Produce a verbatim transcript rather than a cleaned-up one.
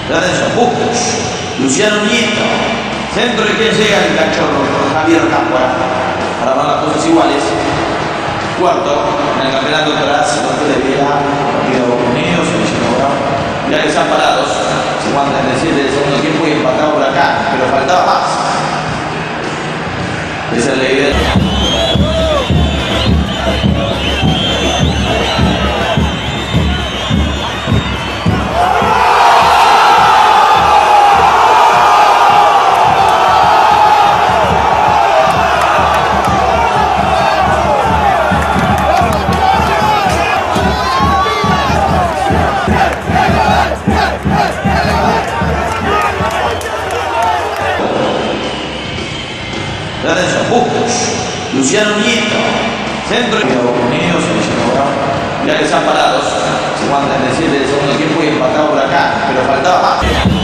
Atención, Bustos, Luciano Nieto, centro de quien llega el cachorro, Javier Cámpora, para dar las cosas iguales. Cuarto, en el campeonato tras Doctor de Viera, partido unidos, ya que están parados, se van treinta y siete del segundo tiempo y empatado por acá, pero faltaba más. Esa es la idea. Atención, Bustos, Luciano Nieto, centro de unidos, ya que están parados, se van treinta y siete del segundo tiempo y empatado por acá, pero faltaba más.